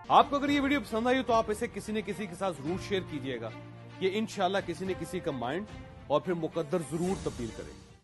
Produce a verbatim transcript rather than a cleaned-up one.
आपको अगर ये वीडियो पसंद आई हो तो आप इसे किसी न किसी के साथ जरूर शेयर कीजिएगा। ये इंशाल्लाह किसी न किसी का माइंड और फिर मुकद्दर जरूर तब्दील करेगा।